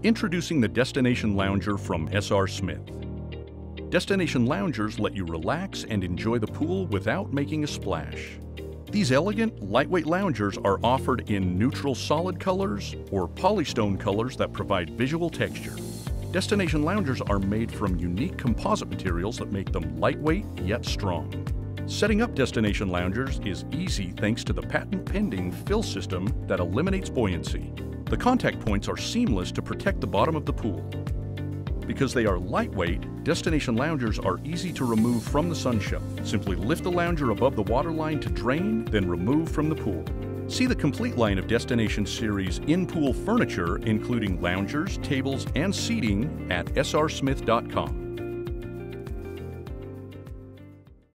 Introducing the Destination Lounger from SR Smith. Destination Loungers let you relax and enjoy the pool without making a splash. These elegant, lightweight loungers are offered in neutral solid colors or polystone colors that provide visual texture. Destination Loungers are made from unique composite materials that make them lightweight yet strong. Setting up Destination Loungers is easy thanks to the patent-pending fill system that eliminates buoyancy. The contact points are seamless to protect the bottom of the pool. Because they are lightweight, Destination Loungers are easy to remove from the sun shelf. Simply lift the lounger above the waterline to drain, then remove from the pool. See the complete line of Destination Series in-pool furniture, including loungers, tables, and seating at srsmith.com.